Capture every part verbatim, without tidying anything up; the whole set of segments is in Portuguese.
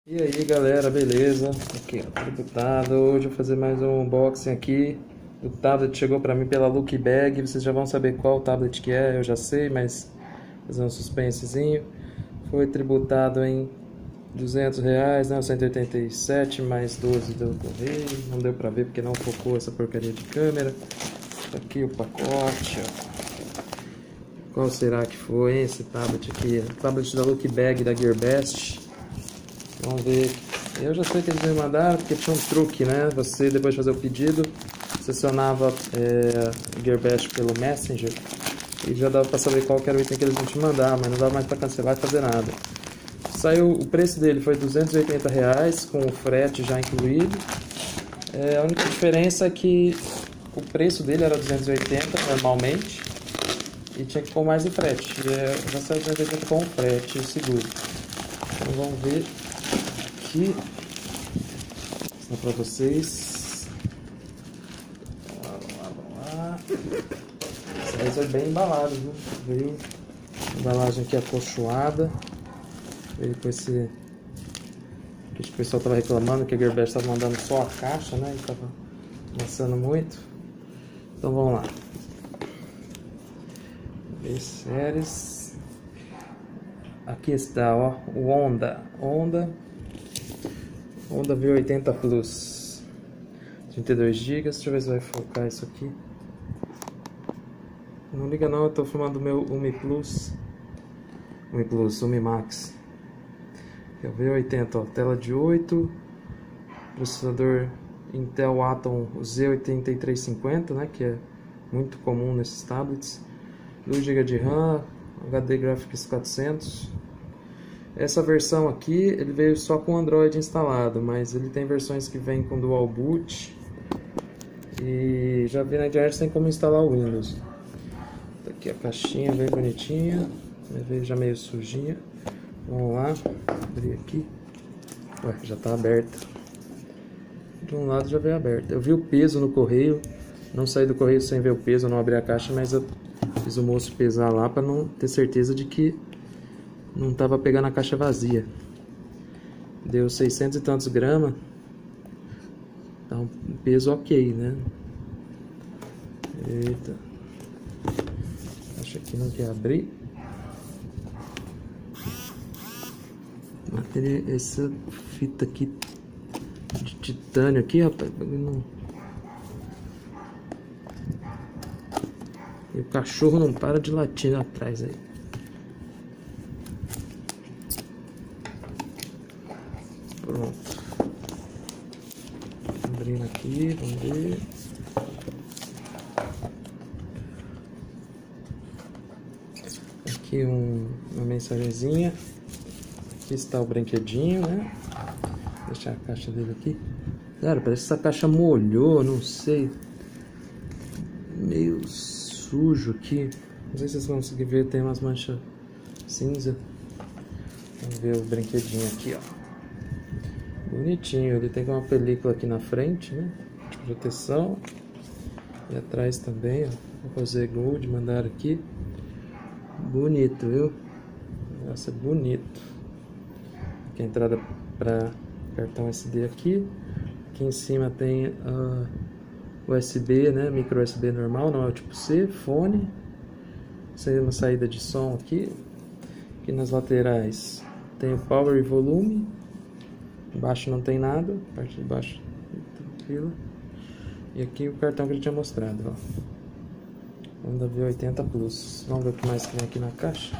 E aí galera, beleza? Aqui ó, tributado. Hoje eu vou fazer mais um unboxing aqui. O tablet chegou pra mim pela Look Bag. Vocês já vão saber qual tablet que é, eu já sei, mas fazer um suspensezinho. Foi tributado em duzentos reais, né? cento e oitenta e sete mais doze do correio. Não deu pra ver porque não focou essa porcaria de câmera. Tá aqui o pacote, ó. Qual será que foi, hein, esse tablet aqui? O tablet da Look Bag da Gearbest. Vamos ver. Eu já sei que eles me mandaram porque tinha um truque, né? Você, depois de fazer o pedido, selecionava é, Gearbest pelo Messenger e já dava para saber qual que era o item que eles iam te mandar, mas não dava mais para cancelar e fazer nada. Saiu, o preço dele foi duzentos e oitenta reais, com o frete já incluído. É, a única diferença é que o preço dele era duzentos e oitenta normalmente e tinha que pôr mais o frete. E é, já saiu duzentos e oitenta com o frete e seguro. Então vamos ver aqui para vocês. Vamos lá, vamos lá. Essa vez foi bem embalado, viu? Veio embalagem aqui acolchoada. Veio com esse. Que o pessoal tava reclamando que a Gearbest estava mandando só a caixa, né? E tava amassando muito. Então vamos lá. B-Series. Aqui está, ó, o Honda. Honda. Honda V oitenta Plus, trinta e dois gigas, deixa eu ver se vai focar isso aqui. Não liga não, eu tô filmando o meu Umi Plus, Umi Plus, Umi Max. É o V oitenta, ó, tela de oito, processador Intel Atom Z oito três cinco zero, né, que é muito comum nesses tablets. dois gigas de RAM, H D Graphics quatrocentos. Essa versão aqui, ele veio só com Android instalado, mas ele tem versões que vem com Dual Boot. E já vi na internet tem como instalar o Windows. Tá aqui a caixinha bem bonitinha, veio já meio sujinha. Vamos lá, abrir aqui. Ué, já tá aberta. De um lado já veio aberta. Eu vi o peso no correio, não saí do correio sem ver o peso, não abri a caixa, mas eu fiz o moço pesar lá para não ter certeza de que não tava pegando a caixa vazia. Deu seiscentos e tantos gramas. Tá um peso ok, né? Eita. Acho que não quer abrir. Material, essa fita aqui de titânio aqui, rapaz. Não... E o cachorro não para de latir atrás aí. Pronto. Abrindo aqui, vamos ver. Aqui um, uma mensagenzinha. Aqui está o brinquedinho, né? Vou deixar a caixa dele aqui. Cara, parece que essa caixa molhou, não sei. Meio sujo aqui. Não sei se vocês vão conseguir ver, tem umas manchas cinza. Vamos ver o brinquedinho aqui, ó. Bonitinho, ele tem uma película aqui na frente, né, de proteção, e atrás também, ó, vou fazer gold, mandar aqui, bonito, viu, nossa, é bonito. Aqui a entrada para cartão S D aqui, aqui em cima tem uh, U S B, né, micro U S B normal, não é o tipo C, fone, uma saída de som aqui, aqui nas laterais tem o power e volume. Embaixo não tem nada, a parte de baixo tranquila. E aqui o cartão que ele tinha mostrado, ó. Honda V oitenta Plus. Vamos ver o que mais tem aqui na caixa.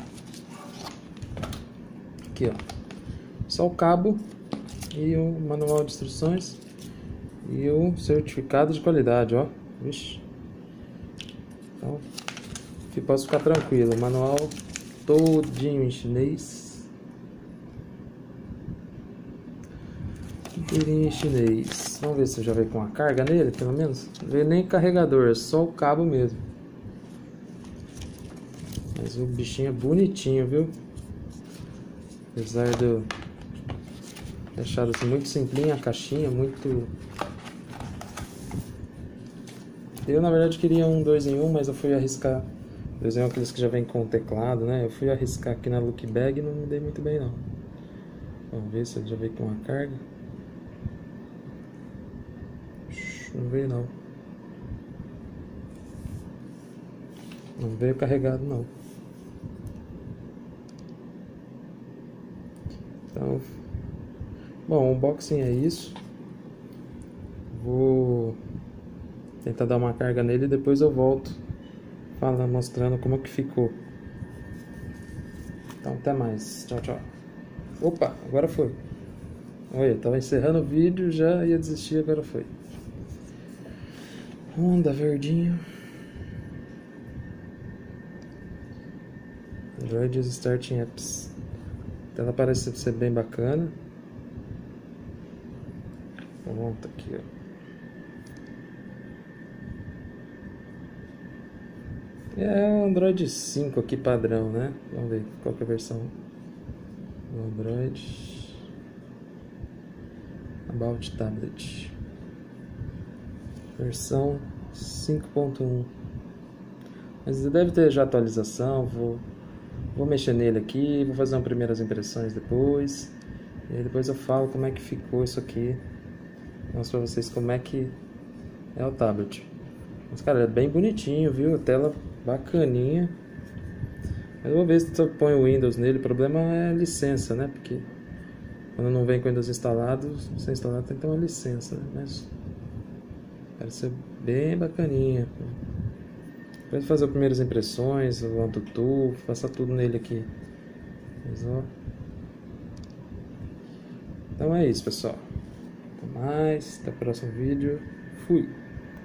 Aqui, ó. Só o cabo e o manual de instruções e o certificado de qualidade, ó. Vixe. Então, aqui posso ficar tranquilo. O manual todinho em chinês. Em chinês. Vamos ver se já veio com a carga nele, pelo menos. Não veio nem carregador, é só o cabo mesmo. Mas o bichinho é bonitinho, viu? Apesar do deixar assim, muito simplinho a caixinha, muito. Eu na verdade queria um dois em um, mas eu fui arriscar. Dois em um, aqueles que já vem com o teclado, né? Eu fui arriscar aqui na Look Bag e não me dei muito bem não. Vamos ver se ele já veio com uma carga. Não veio não. Não veio carregado não. Então, bom, o unboxing é isso. Vou tentar dar uma carga nele e depois eu volto falando, mostrando como que ficou. Então até mais. Tchau, tchau. Opa, agora foi. Olha, tava encerrando o vídeo, já ia desistir, agora foi. Honda verdinho. Android Starting Apps. Ela parece ser bem bacana. Pronto, aqui ó. É o Android cinco aqui padrão, né? Vamos ver qual que é a versão do Android. About Tablet. Versão cinco ponto um. Mas deve ter já atualização. Vou, vou mexer nele aqui. Vou fazer umas primeiras impressões depois. E aí depois eu falo como é que ficou isso aqui. Mostro pra vocês como é que é o tablet. Mas cara, é bem bonitinho, viu? A tela bacaninha. Mas eu vou ver se eu ponho o Windows nele. O problema é a licença, né? Porque quando não vem com o Windows instalado, sem instalar tem que ter uma licença, né? Mas parece ser bem bacaninha. Depois fazer as primeiras impressões, o AnTuTu, passar tudo nele aqui. Mas, ó. Então é isso, pessoal. Até mais, até o próximo vídeo. Fui!